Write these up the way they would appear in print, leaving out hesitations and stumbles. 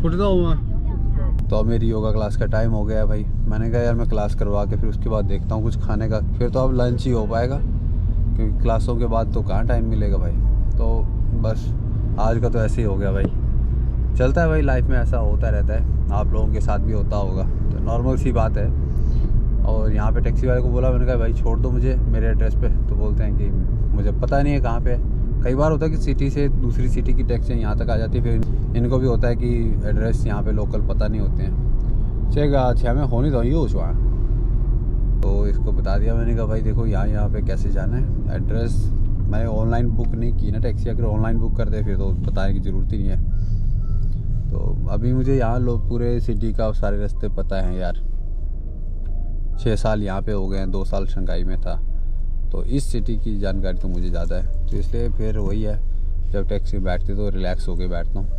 तो अब मेरी योगा क्लास का टाइम हो गया है भाई। मैंने कहा यार मैं क्लास करवा के फिर उसके बाद देखता हूँ कुछ खाने का, फिर तो अब लंच ही हो पाएगा क्योंकि क्लासों के बाद तो कहाँ टाइम मिलेगा भाई। तो बस आज का तो ऐसे ही हो गया भाई। चलता है भाई, लाइफ में ऐसा होता रहता है, आप लोगों के साथ भी होता होगा, तो नॉर्मल सी बात है। और यहाँ पे टैक्सी वाले को बोला, मैंने कहा भाई छोड़ दो मुझे मेरे एड्रेस पे, तो बोलते हैं कि मुझे पता नहीं है कहाँ पे। कई बार होता है कि सिटी से दूसरी सिटी की टैक्सी यहाँ तक आ जाती है, फिर इनको भी होता है कि एड्रेस यहाँ पे लोकल पता नहीं होते हैं। चेगा छः में होनी तो ये हुआ, तो इसको बता दिया मैंने कहा भाई देखो यहाँ पे कैसे जाना है, एड्रेस मैंने ऑनलाइन बुक नहीं की ना टैक्सी, अगर ऑनलाइन बुक कर दे फिर तो बताने की ज़रूरत ही नहीं है। तो अभी मुझे यहाँ लोग पूरे सिटी का सारे रास्ते पता हैं यार। 6 साल यहाँ पे हो गए हैं, 2 साल शंघाई में था, तो इस सिटी की जानकारी तो मुझे ज़्यादा है। तो इसलिए फिर वही है, जब टैक्सी में बैठते तो रिलैक्स होके बैठता हूँ।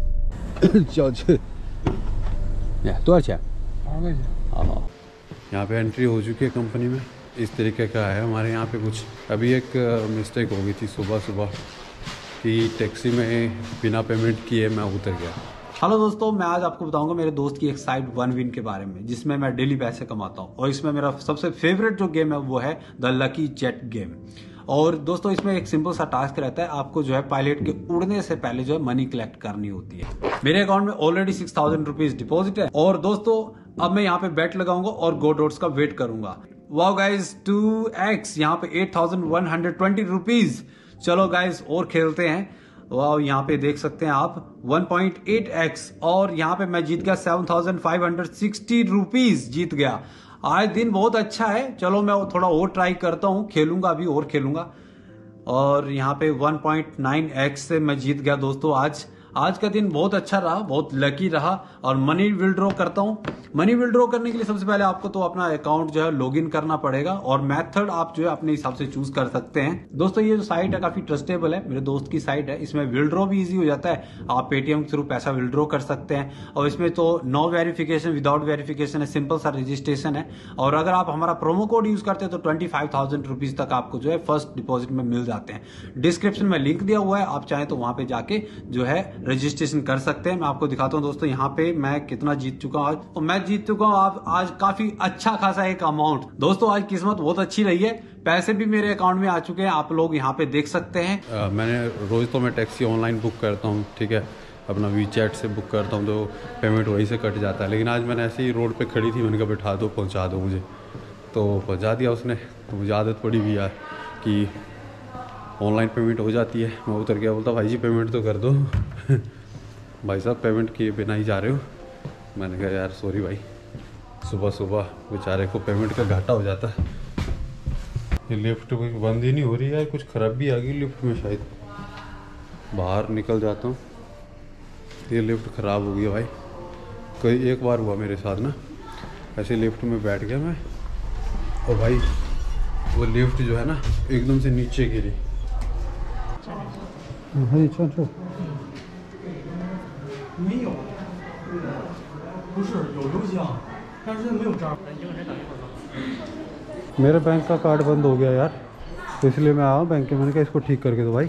तो अच्छा हाँ, यहाँ पे एंट्री हो चुकी है कंपनी में। इस तरीके का है हमारे यहाँ पे कुछ। अभी एक मिस्टेक हो गई थी सुबह कि टैक्सी में बिना पेमेंट किए मैं उतर गया। हेलो दोस्तों, मैं आज आपको बताऊंगा मेरे दोस्त की एक साइट OneWin के बारे में, जिसमें मैं डेली पैसे कमाता हूं। और इसमें मेरा सबसे फेवरेट जो गेम है वो है द लकी जेट गेम। और दोस्तों इसमें एक सिंपल सा टास्क रहता है, आपको जो है पायलट के उड़ने से पहले जो है मनी कलेक्ट करनी होती है। मेरे अकाउंट में ऑलरेडी 6000 रुपीज डिपॉजिट है। और दोस्तों अब मैं यहाँ पे बेट लगाऊंगा और गो डॉट्स का वेट करूंगा। वाओ गाइज 2x, यहाँ पे 8120 रुपीज। चलो गाइज और खेलते हैं। वाह, यहाँ पे देख सकते हैं आप 1.8x, और यहाँ पे मैं जीत गया 7560 रुपीज जीत गया। आज दिन बहुत अच्छा है। चलो मैं थोड़ा और ट्राई करता हूँ, खेलूंगा अभी और खेलूंगा। और यहाँ पे 1.9x से मैं जीत गया दोस्तों। आज का दिन बहुत अच्छा रहा, बहुत लकी रहा। और मनी विड्रॉ करता हूँ। मनी विड्रॉ करने के लिए सबसे पहले आपको तो अपना अकाउंट जो है लॉगिन करना पड़ेगा, और मेथड आप जो है अपने हिसाब से चूज कर सकते हैं। दोस्तों ये जो साइट है काफी ट्रस्टेबल है, मेरे दोस्त की साइट है। इसमें विड्रॉ भी इजी हो जाता है, आप पेटीएम के थ्रू पैसा विड्रॉ कर सकते हैं। और इसमें तो नो वेरिफिकेशन, विदाउट वेरिफिकेशन है, सिंपल सा रजिस्ट्रेशन है। और अगर आप हमारा प्रोमो कोड यूज करते हैं तो 25,000 रुपीज तक आपको जो है फर्स्ट डिपॉजिट में मिल जाते हैं। डिस्क्रिप्शन में लिंक दिया हुआ है, आप चाहें तो वहां पे जाके जो है रजिस्ट्रेशन कर सकते हैं। मैं आपको दिखाता हूं दोस्तों यहाँ पे मैं कितना जीत चुका हूं आज। तो मैं जीत चुका हूं आज काफी अच्छा खासा एक अमाउंट। दोस्तों आज किस्मत बहुत अच्छी रही है, पैसे भी मेरे अकाउंट में आ चुके हैं, आप लोग यहाँ पे देख सकते हैं। मैंने रोज तो मैं टैक्सी ऑनलाइन बुक करता हूँ, ठीक है, अपना वीचैट से बुक करता हूँ, तो पेमेंट वहीं से कट जाता है। लेकिन आज मैंने ऐसे ही रोड पे खड़ी थी, मैंने कहा बैठा दो, पहुँचा दो मुझे, तो पहुँचा दिया उसने। तो मुझे आदत पड़ी भी यार कि ऑनलाइन पेमेंट हो जाती है। मैं उतर गया, बोलता भाई जी पेमेंट तो कर दो। भाई साहब पेमेंट किए बिना ही जा रहे हो। मैंने कहा यार सॉरी भाई, सुबह बेचारे को पेमेंट का घाटा हो जाता है। ये लिफ्ट बंद ही नहीं हो रही है, कुछ खराबी आ गई लिफ्ट में शायद। बाहर निकल जाता हूँ, ये लिफ्ट ख़राब हो गई भाई। कई एक बार हुआ मेरे साथ ना, ऐसे लिफ्ट में बैठ गया मैं, और भाई वो लिफ्ट जो है ना एकदम से नीचे गिरी। मेरे बैंक का कार्ड बंद हो गया यार, तो इसलिए मैं आया बैंक के। मैंने कहा इसको ठीक करके दो भाई।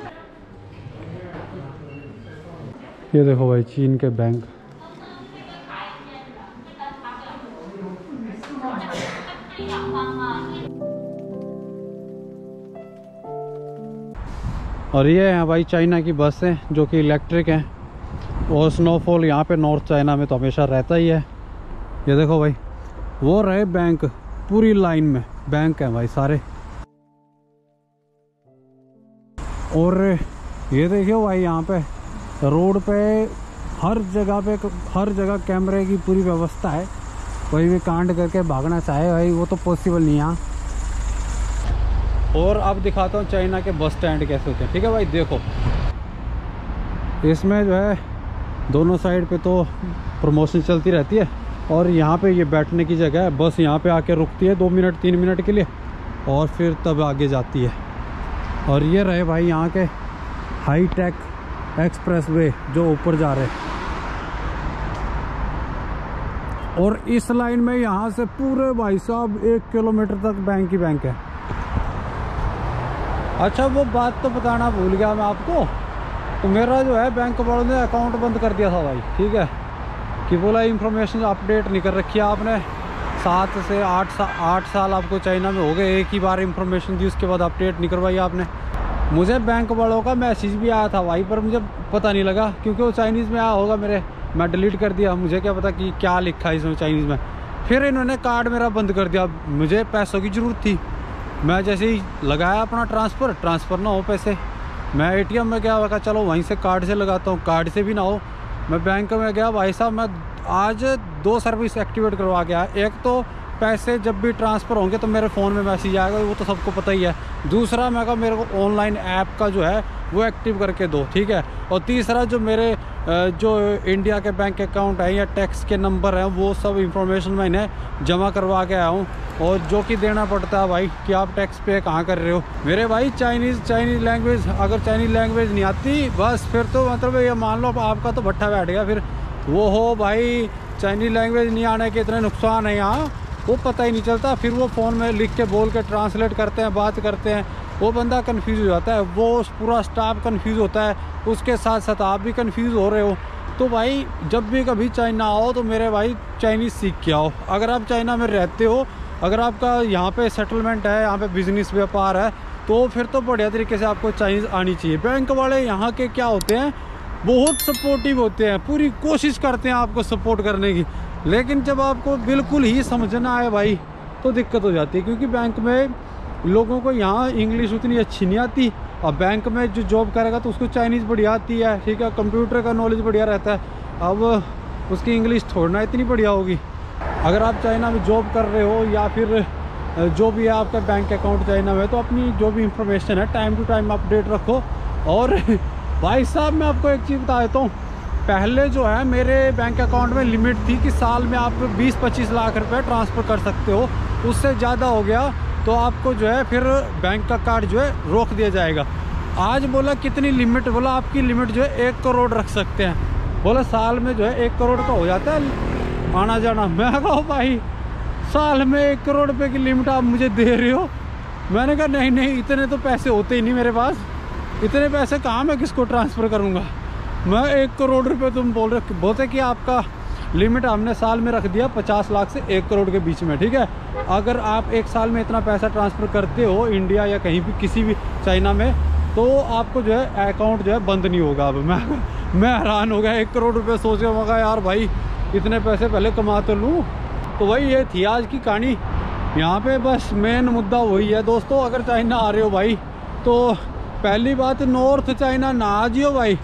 ये देखो भाई चीन के बैंक। और ये हैं भाई चाइना की बसें जो कि इलेक्ट्रिक हैं। और स्नोफॉल यहाँ पे नॉर्थ चाइना में तो हमेशा रहता ही है। ये देखो भाई वो रहे बैंक, पूरी लाइन में बैंक हैं भाई सारे। और ये देखियो भाई यहाँ पे रोड पे हर जगह कैमरे की पूरी व्यवस्था है। कोई भी कांड करके भागना चाहे भाई वो तो पॉसिबल नहीं है। और अब दिखाता हूँ चाइना के बस स्टैंड कैसे होते हैं, ठीक है भाई। देखो इसमें जो है दोनों साइड पे तो प्रमोशन चलती रहती है, और यहाँ पे ये बैठने की जगह है। बस यहाँ पे आके रुकती है 2 मिनट 3 मिनट के लिए, और फिर तब आगे जाती है। और ये रहे भाई यहाँ के हाई टेक एक्सप्रेस वे जो ऊपर जा रहे हैं। और इस लाइन में यहाँ से पूरे भाई साहब 1 किलोमीटर तक बैंक ही बैंक है। अच्छा वो बात तो बताना भूल गया मैं आपको, तो मेरा जो है बैंक वालों ने अकाउंट बंद कर दिया था भाई, ठीक है। कि बोला इंफॉर्मेशन अपडेट नहीं कर रखी है आपने, 7 से 8 साल आपको चाइना में हो गए, एक ही बार इंफॉर्मेशन दी उसके बाद अपडेट नहीं करवाई आपने। मुझे बैंक वालों का मैसेज भी आया था भाई, पर मुझे पता नहीं लगा क्योंकि वो चाइनीज़ में आया होगा मेरे, मैं डिलीट कर दिया, मुझे क्या पता कि क्या लिखा है इसमें चाइनीज़ में। फिर इन्होंने कार्ड मेरा बंद कर दिया, मुझे पैसों की ज़रूरत थी, मैं जैसे ही लगाया अपना ट्रांसफ़र ना हो पैसे, मैं ATM में गया, मैं चलो वहीं से कार्ड से लगाता हूँ, कार्ड से भी ना हो, मैं बैंक में गया। भाई साहब मैं आज 2 सर्विस एक्टिवेट करवा के आया। एक तो पैसे जब भी ट्रांसफ़र होंगे तो मेरे फ़ोन में मैसेज आएगा, वो तो सबको पता ही है। दूसरा मैं कहा मेरे को ऑनलाइन ऐप का जो है वो एक्टिव करके दो, ठीक है। और तीसरा जो मेरे जो इंडिया के बैंक अकाउंट है या टैक्स के नंबर हैं वो सब इंफॉर्मेशन मैं इन्हें जमा करवा के आया हूँ, और जो कि देना पड़ता है भाई कि आप टैक्स पे कहाँ कर रहे हो। मेरे भाई चाइनीज़ लैंग्वेज, अगर चाइनीज़ लैंग्वेज नहीं आती बस फिर तो मतलब ये मान लो आपका तो भट्ठा बैठ गया। फिर वो हो भाई चाइनीज़ लैंग्वेज नहीं आने के इतने नुकसान है यहाँ, वो पता ही नहीं चलता। फिर वो फ़ोन में लिख के बोल के ट्रांसलेट करते हैं, बात करते हैं, वो बंदा कंफ्यूज हो जाता है, वो पूरा स्टाफ कंफ्यूज होता है, उसके साथ साथ आप भी कंफ्यूज हो रहे हो। तो भाई जब भी कभी चाइना आओ तो मेरे भाई चाइनीज़ सीख के आओ। अगर आप चाइना में रहते हो, अगर आपका यहाँ पे सेटलमेंट है, यहाँ पे बिज़नेस व्यापार है, तो फिर तो बढ़िया तरीके से आपको चाइनीज़ आनी चाहिए। बैंक वाले यहाँ के क्या होते हैं, बहुत सपोर्टिव होते हैं, पूरी कोशिश करते हैं आपको सपोर्ट करने की, लेकिन जब आपको बिल्कुल ही समझना है भाई तो दिक्कत हो जाती है, क्योंकि बैंक में लोगों को यहाँ इंग्लिश उतनी अच्छी नहीं आती। और बैंक में जो जॉब करेगा तो उसको चाइनीज़ बढ़िया आती है, ठीक है, कंप्यूटर का नॉलेज बढ़िया रहता है, अब उसकी इंग्लिश थोड़ा इतनी बढ़िया होगी। अगर आप चाइना में जॉब कर रहे हो या फिर जो भी है आपका बैंक अकाउंट चाइना में, तो अपनी जो भी इंफॉर्मेशन है टाइम टू टाइम अपडेट रखो। और भाई साहब मैं आपको एक चीज़ बता देता हूँ, पहले जो है मेरे बैंक अकाउंट में लिमिट थी कि साल में आप 20-25 लाख रुपए ट्रांसफ़र कर सकते हो, उससे ज़्यादा हो गया तो आपको जो है फिर बैंक का कार्ड जो है रोक दिया जाएगा। आज बोला कितनी लिमिट, बोला आपकी लिमिट जो है 1 करोड़ रख सकते हैं, बोला साल में जो है 1 करोड़ का हो जाता है आना जाना। मैं कहा भाई साल में 1 करोड़ रुपए की लिमिट आप मुझे दे रहे हो? मैंने कहा नहीं इतने तो पैसे होते ही नहीं मेरे पास, इतने पैसे कहाँ मैं किसको ट्रांसफ़र करूँगा। मैं 1 करोड़ रुपए तुम बोलते कि आपका लिमिट हमने साल में रख दिया 50 लाख से 1 करोड़ के बीच में, ठीक है। अगर आप एक साल में इतना पैसा ट्रांसफ़र करते हो इंडिया या कहीं भी किसी भी चाइना में, तो आपको जो है अकाउंट जो है बंद नहीं होगा। अब मैं हैरान हो गया, 1 करोड़ रुपए सोच के मगा यार भाई इतने पैसे पहले कमा तो लूँ। तो वही ये थी आज की कहानी। यहाँ पे बस मेन मुद्दा वही है दोस्तों, अगर चाइना आ रहे हो भाई तो पहली बात नॉर्थ चाइना ना आ जियो भाई,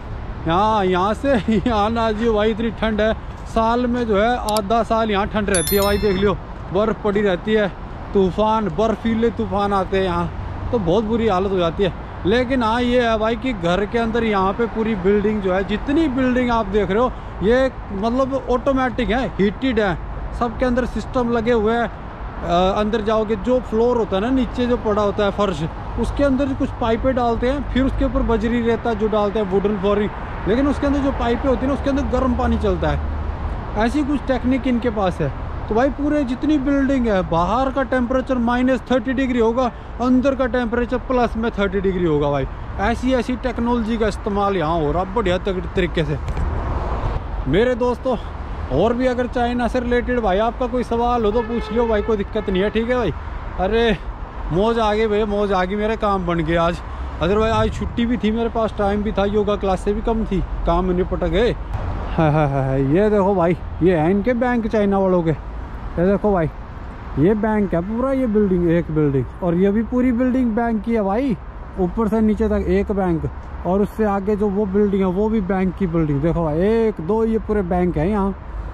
यहाँ से यहाँ ना आ जियो भाई, इतनी ठंड है। साल में जो है आधा साल यहाँ ठंड रहती है भाई, देख लियो बर्फ़ पड़ी रहती है, तूफ़ान बर्फीले तूफ़ान आते हैं यहाँ, तो बहुत बुरी हालत हो जाती है। लेकिन हाँ ये है भाई कि घर के अंदर यहाँ पे पूरी बिल्डिंग जो है, जितनी बिल्डिंग आप देख रहे हो ये मतलब ऑटोमेटिक है, हीटेड है, सबके अंदर सिस्टम लगे हुए हैं। अंदर जाओगे जो फ्लोर होता है ना, नीचे जो पड़ा होता है फर्श, उसके अंदर कुछ पाइपें डालते हैं, फिर उसके ऊपर बजरी रहता है जो डालते हैं वुडन फ्लोरिंग, लेकिन उसके अंदर जो पाइपें होती है ना उसके अंदर गर्म पानी चलता है, ऐसी कुछ टेक्निक इनके पास है। तो भाई पूरे जितनी बिल्डिंग है, बाहर का टेम्परेचर -30 डिग्री होगा, अंदर का टेम्परेचर प्लस में 30 डिग्री होगा भाई। ऐसी टेक्नोलॉजी का इस्तेमाल यहाँ हो रहा बढ़िया तरीके से। मेरे दोस्तों और भी अगर चाइना से रिलेटेड भाई आपका कोई सवाल हो तो पूछ लियो भाई, कोई दिक्कत नहीं है, ठीक है भाई। अरे मौज आ गई भैया, मौज आ गई, मेरे काम बन गए आज। अदरवाइज आज छुट्टी भी थी, मेरे पास टाइम भी था, योगा क्लास से भी कम थी, काम निपट गए। हाँ ये देखो भाई, ये है इनके बैंक चाइना वालों के, ये देखो भाई ये बैंक है पूरा, ये बिल्डिंग एक बिल्डिंग, और ये भी पूरी बिल्डिंग बैंक की है भाई, ऊपर से नीचे तक एक बैंक, और उससे आगे जो वो बिल्डिंग है वो भी बैंक की बिल्डिंग। देखो भाई 1 2 ये पूरे बैंक है यहाँ।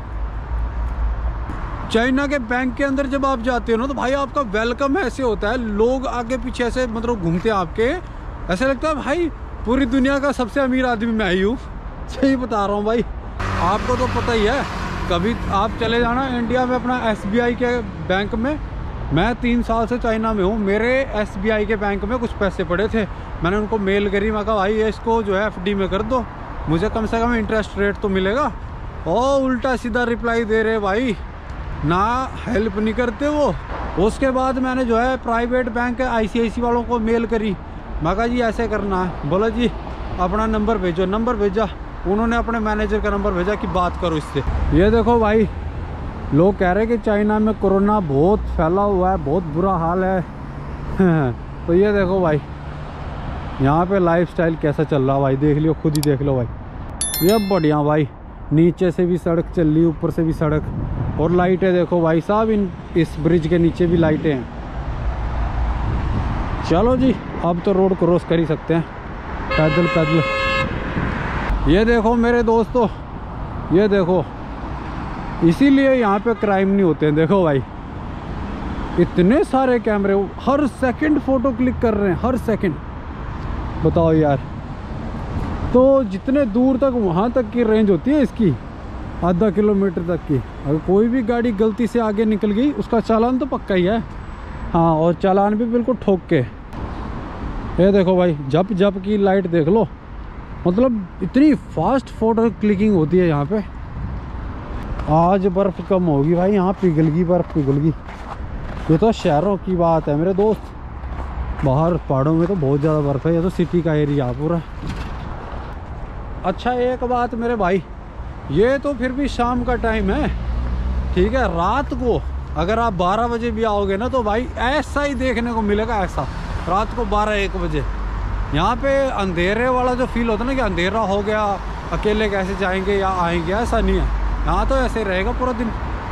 चाइना के बैंक के अंदर जब आप जाते हो ना तो भाई आपका वेलकम ऐसे होता है, लोग आगे पीछे ऐसे मतलब घूमते हैं आपके, ऐसा लगता है भाई पूरी दुनिया का सबसे अमीर आदमी मैं ही हूँ। सही बता रहा हूँ भाई, आपको तो पता ही है। कभी आप चले जाना इंडिया में अपना SBI के बैंक में, मैं 3 साल से चाइना में हूँ, मेरे SBI के बैंक में कुछ पैसे पड़े थे, मैंने उनको मेल करी, मैं कहा भाई ये इसको जो है FD में कर दो, मुझे कम से कम इंटरेस्ट रेट तो मिलेगा। और उल्टा सीधा रिप्लाई दे रहे भाई, ना हेल्प नहीं करते वो। उसके बाद मैंने जो है प्राइवेट बैंक ICICI वालों को मेल करी, मैं कहा जी ऐसे करना है, बोला जी अपना नंबर भेजो, नंबर भेजा, उन्होंने अपने मैनेजर का नंबर भेजा कि बात करो इससे। ये देखो भाई, लोग कह रहे हैं कि चाइना में कोरोना बहुत फैला हुआ है, बहुत बुरा हाल है। तो ये देखो भाई, यहाँ पे लाइफस्टाइल कैसा चल रहा भाई, देख लियो, खुद ही देख लो भाई। ये बढ़िया भाई, नीचे से भी सड़क चल रही, ऊपर से भी सड़क, और लाइटें देखो भाई साहब, इस ब्रिज के नीचे भी लाइटें हैं। चलो जी, अब तो रोड क्रॉस कर ही सकते हैं पैदल पैदल। ये देखो मेरे दोस्तों, ये देखो, इसीलिए यहाँ पे क्राइम नहीं होते हैं। देखो भाई, इतने सारे कैमरे, हर सेकंड फोटो क्लिक कर रहे हैं, हर सेकंड। बताओ यार, तो जितने दूर तक, वहाँ तक की रेंज होती है इसकी, आधा किलोमीटर तक की। अगर कोई भी गाड़ी गलती से आगे निकल गई, उसका चालान तो पक्का ही है। हाँ, और चालान भी बिल्कुल ठोक के। ये देखो भाई, जप जप की लाइट देख लो, मतलब इतनी फास्ट फोटो क्लिकिंग होती है यहाँ पे। आज बर्फ़ कम होगी भाई, यहाँ पिघल गई, बर्फ़ पिघल गई। ये तो शहरों की बात है मेरे दोस्त, बाहर पहाड़ों में तो बहुत ज़्यादा बर्फ़ है, ये तो सिटी का एरिया पूरा। अच्छा एक बात मेरे भाई, ये तो फिर भी शाम का टाइम है, ठीक है। रात को अगर आप 12 बजे भी आओगे ना, तो भाई ऐसा ही देखने को मिलेगा, ऐसा रात को 12-1 बजे। यहाँ पे अंधेरे वाला जो फील होता है ना, कि अंधेरा हो गया, अकेले कैसे जाएंगे या आएंगे, ऐसा नहीं है। यहाँ तो ऐसे ही रहेगा पूरा दिन।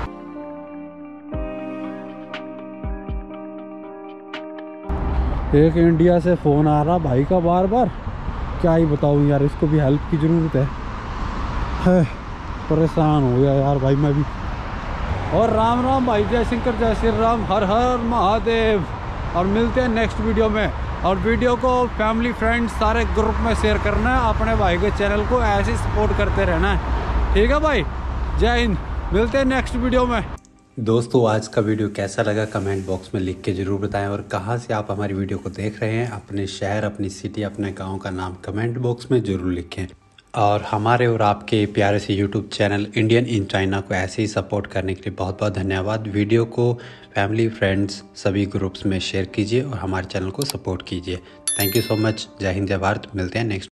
एक इंडिया से फ़ोन आ रहा भाई का बार बार, क्या ही बताऊँ यार, इसको भी हेल्प की ज़रूरत है। परेशान हो गया यार भाई मैं भी। और राम राम भाई, जय शंकर जय श्री राम, हर हर महादेव। और मिलते हैं नेक्स्ट वीडियो में। और वीडियो को फैमिली फ्रेंड्स सारे ग्रुप में शेयर करना है, अपने भाई के चैनल को ऐसे ही सपोर्ट करते रहना है, ठीक है भाई। जय हिंद, मिलते हैं नेक्स्ट वीडियो में। दोस्तों, आज का वीडियो कैसा लगा कमेंट बॉक्स में लिख के ज़रूर बताएं, और कहाँ से आप हमारी वीडियो को देख रहे हैं, अपने शहर, अपनी सिटी, अपने गांव का नाम कमेंट बॉक्स में ज़रूर लिखें। और हमारे और आपके प्यारे से YouTube channel Indian in China को ऐसे ही सपोर्ट करने के लिए बहुत बहुत धन्यवाद। वीडियो को फैमिली फ्रेंड्स सभी ग्रुप्स में शेयर कीजिए और हमारे चैनल को सपोर्ट कीजिए। Thank you so much. जय हिंद, जय भारत। मिलते हैं नेक्स्ट